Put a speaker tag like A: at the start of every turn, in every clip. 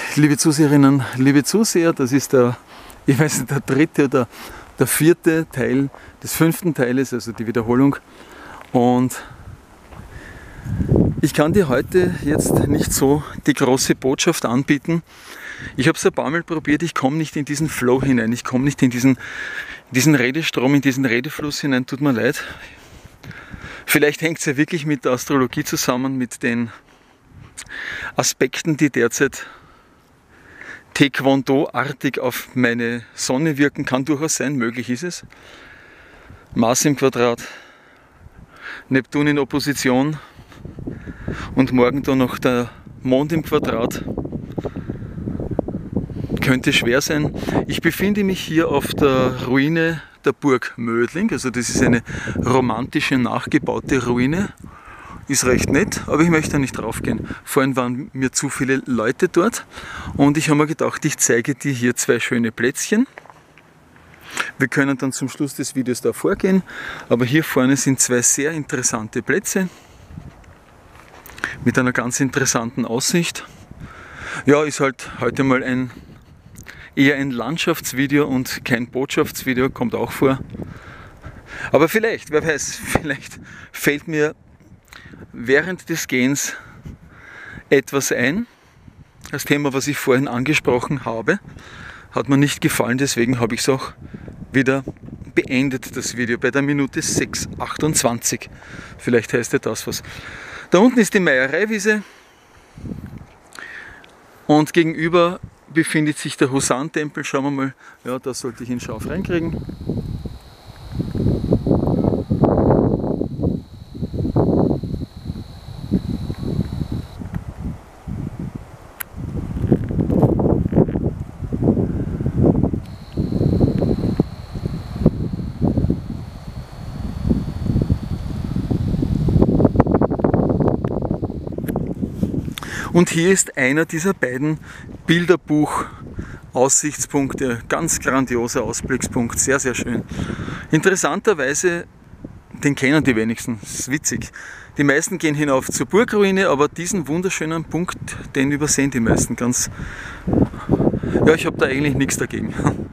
A: Liebe Zuseherinnen, liebe Zuseher, das ist der dritte oder der vierte Teil des 5. Teiles, also die Wiederholung. Und ich kann dir heute jetzt nicht so die große Botschaft anbieten. Ich habe es ein paar Mal probiert, ich komme nicht in diesen Flow hinein, ich komme nicht in diesen Redestrom, in diesen Redefluss hinein, tut mir leid. Vielleicht hängt es ja wirklich mit der Astrologie zusammen, mit den Aspekten, die derzeit Taekwondo-artig auf meine Sonne wirken. Kann durchaus sein, möglich ist es. Mars im Quadrat, Neptun in Opposition und morgen dann noch der Mond im Quadrat. Könnte schwer sein. Ich befinde mich hier auf der Ruine der Burg Mödling, also das ist eine romantische, nachgebaute Ruine. Ist recht nett, aber ich möchte da nicht drauf gehen. Vorhin waren mir zu viele Leute dort und ich habe mir gedacht, ich zeige dir hier zwei schöne Plätzchen. Wir können dann zum Schluss des Videos da vorgehen, aber hier vorne sind zwei sehr interessante Plätze mit einer ganz interessanten Aussicht. Ja, ist halt heute mal eher ein Landschaftsvideo und kein Botschaftsvideo, kommt auch vor. Aber vielleicht, wer weiß, vielleicht fällt mir während des Gehens etwas ein. Das Thema, was ich vorhin angesprochen habe, hat mir nicht gefallen, deswegen habe ich es auch wieder beendet, das Video, bei der Minute 6:28. Vielleicht heißt ja das was. Da unten ist die Meiereiwiese und gegenüber befindet sich der Husarntempel. Schauen wir mal, ja, da sollte ich ihn scharf reinkriegen. Und hier ist einer dieser beiden Bilderbuch-Aussichtspunkte, ganz grandioser Ausblickspunkt, sehr, sehr schön. Interessanterweise, den kennen die wenigsten, das ist witzig. Die meisten gehen hinauf zur Burgruine, aber diesen wunderschönen Punkt, den übersehen die meisten ganz. Ja, ich habe da eigentlich nichts dagegen.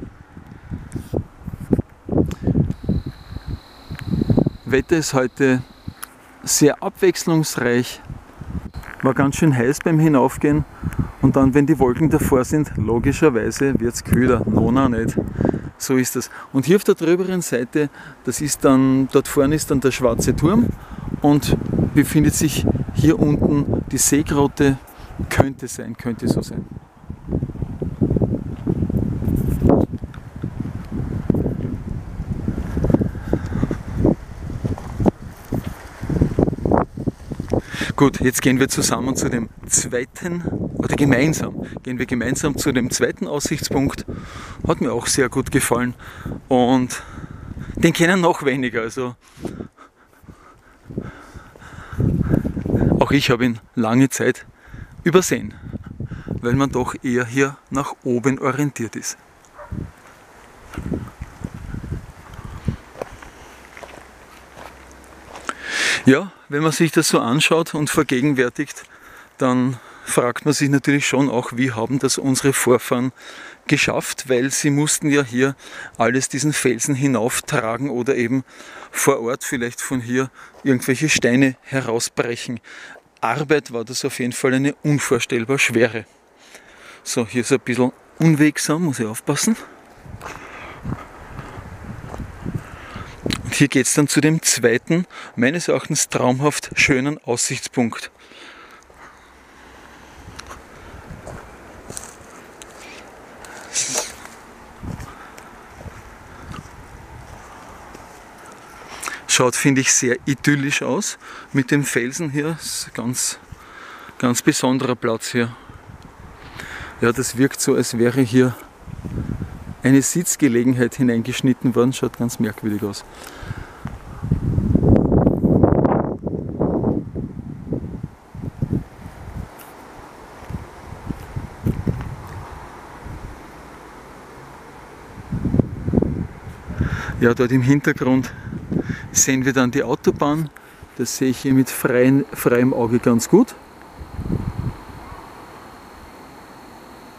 A: Wetter ist heute sehr abwechslungsreich. War ganz schön heiß beim Hinaufgehen und dann, wenn die Wolken davor sind, logischerweise wird es kühler. Nona nicht. So ist das. Und hier auf der drüberen Seite, das ist dann, dort vorne ist dann der Schwarze Turm und befindet sich hier unten die Seegrotte. Könnte sein, könnte so sein. Gut, jetzt gehen wir zusammen zu dem zweiten, oder gemeinsam zu dem zweiten Aussichtspunkt. Hat mir auch sehr gut gefallen und den kennen noch weniger, also auch ich habe ihn lange Zeit übersehen, weil man doch eher hier nach oben orientiert ist. Ja, wenn man sich das so anschaut und vergegenwärtigt, dann fragt man sich natürlich schon auch, wie haben das unsere Vorfahren geschafft, weil sie mussten ja hier alles diesen Felsen hinauftragen oder eben vor Ort vielleicht von hier irgendwelche Steine herausbrechen. Arbeit war das auf jeden Fall eine unvorstellbar schwere. So, hier ist ein bisschen unwegsam, muss ich aufpassen. Hier geht es dann zu dem zweiten, meines Erachtens traumhaft schönen Aussichtspunkt. Schaut, finde ich, sehr idyllisch aus mit dem Felsen hier. Das ist ein ganz besonderer Platz hier. Ja, das wirkt so, als wäre hier eine Sitzgelegenheit hineingeschnitten worden. Schaut ganz merkwürdig aus. Ja, dort im Hintergrund sehen wir dann die Autobahn. Das sehe ich hier mit freiem Auge ganz gut.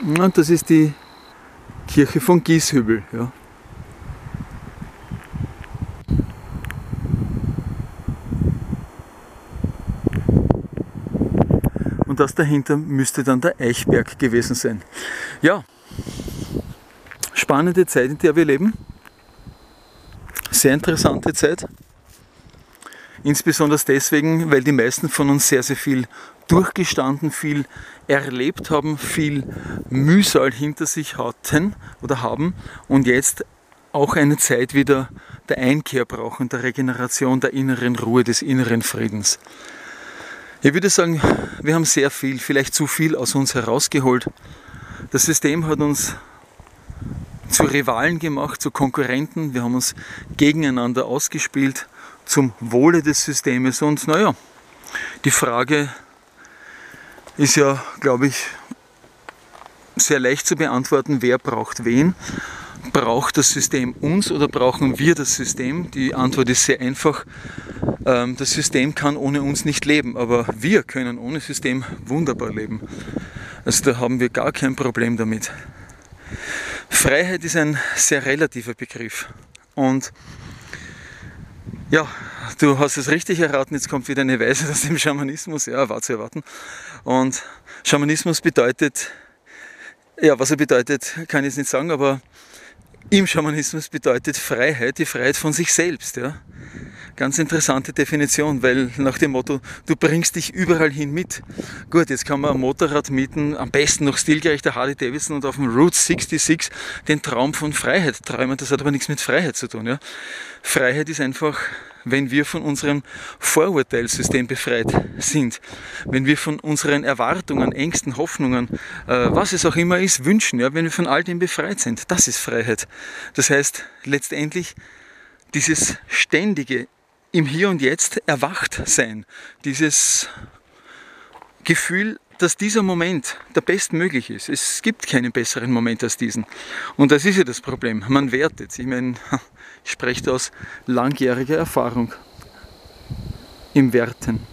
A: Und das ist die Kirche von Gieshübel. Ja. Und das dahinter müsste dann der Eichberg gewesen sein. Ja, spannende Zeit, in der wir leben. Sehr interessante Zeit. Insbesondere deswegen, weil die meisten von uns sehr, sehr viel durchgestanden, viel erlebt haben, viel Mühsal hinter sich hatten oder haben und jetzt auch eine Zeit wieder der Einkehr brauchen, der Regeneration, der inneren Ruhe, des inneren Friedens. Ich würde sagen, wir haben sehr viel, vielleicht zu viel aus uns herausgeholt. Das System hat uns zu Rivalen gemacht, zu Konkurrenten. Wir haben uns gegeneinander ausgespielt zum Wohle des Systems. Und naja, die Frage ist ja, glaube ich, sehr leicht zu beantworten, wer braucht wen. Braucht das System uns oder brauchen wir das System? Die Antwort ist sehr einfach. Das System kann ohne uns nicht leben, aber wir können ohne System wunderbar leben. Also da haben wir gar kein Problem damit. Freiheit ist ein sehr relativer Begriff. Und ja, du hast es richtig erraten, jetzt kommt wieder eine Weisheit aus dem Schamanismus, ja, war zu erwarten. Und Schamanismus bedeutet, ja, was er bedeutet, kann ich jetzt nicht sagen, aber im Schamanismus bedeutet Freiheit, die Freiheit von sich selbst. Ja. Ganz interessante Definition, weil nach dem Motto, du bringst dich überall hin mit. Gut, jetzt kann man ein Motorrad mieten, am besten noch stilgerechter Harley Davidson und auf dem Route 66 den Traum von Freiheit träumen. Das hat aber nichts mit Freiheit zu tun. Ja. Freiheit ist einfach, wenn wir von unserem Vorurteilssystem befreit sind, wenn wir von unseren Erwartungen, Ängsten, Hoffnungen, was es auch immer ist, Wünschen, ja, wenn wir von all dem befreit sind, das ist Freiheit. Das heißt, letztendlich dieses ständige im Hier und Jetzt erwacht sein, dieses Gefühl, dass dieser Moment der bestmöglich ist. Es gibt keinen besseren Moment als diesen. Und das ist ja das Problem. Man wertet. Ich meine, ich spreche aus langjähriger Erfahrung im Werten.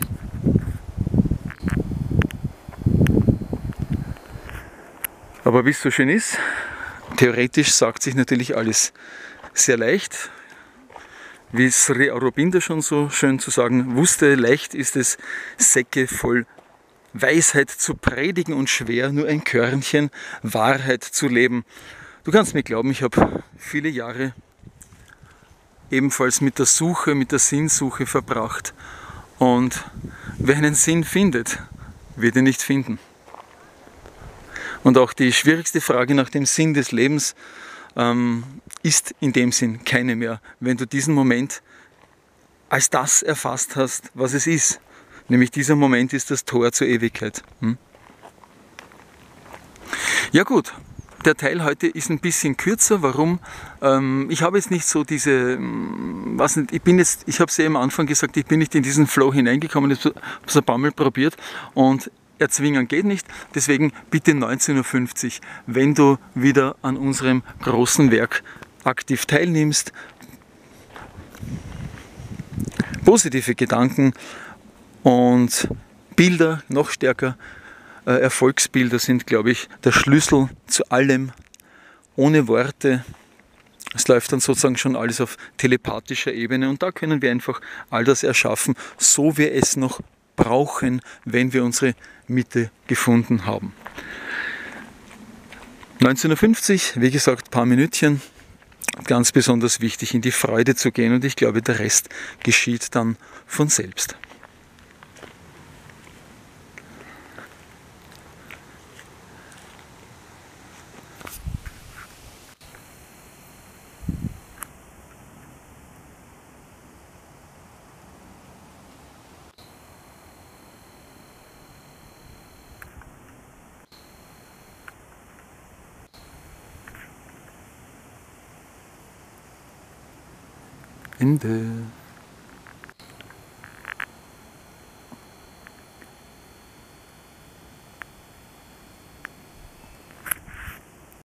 A: Aber wie es so schön ist, theoretisch sagt sich natürlich alles sehr leicht. Wie Sri Aurobindo schon so schön zu sagen wusste, leicht ist es, Säcke voll Weisheit zu predigen und schwer, nur ein Körnchen Wahrheit zu leben. Du kannst mir glauben, ich habe viele Jahre ebenfalls mit der Suche, mit der Sinnsuche verbracht. Und wer einen Sinn findet, wird ihn nicht finden. Und auch die schwierigste Frage nach dem Sinn des Lebens ist in dem Sinn keine mehr, wenn du diesen Moment als das erfasst hast, was es ist. Nämlich dieser Moment ist das Tor zur Ewigkeit. Ja gut, der Teil heute ist ein bisschen kürzer. Warum? Ich habe jetzt nicht so diese, ich habe es ja am Anfang gesagt, ich bin nicht in diesen Flow hineingekommen, ich habe es ein paar Mal probiert und erzwingen geht nicht, deswegen bitte 19:50 Uhr, wenn du wieder an unserem großen Werk aktiv teilnimmst. Positive Gedanken und Bilder, noch stärker, Erfolgsbilder sind, glaube ich, der Schlüssel zu allem. Ohne Worte, es läuft dann sozusagen schon alles auf telepathischer Ebene und da können wir einfach all das erschaffen, so wir es noch brauchen, wenn wir unsere Mitte gefunden haben. 19:50 Uhr, wie gesagt, ein paar Minütchen. Ganz besonders wichtig, in die Freude zu gehen und ich glaube, der Rest geschieht dann von selbst. Ende.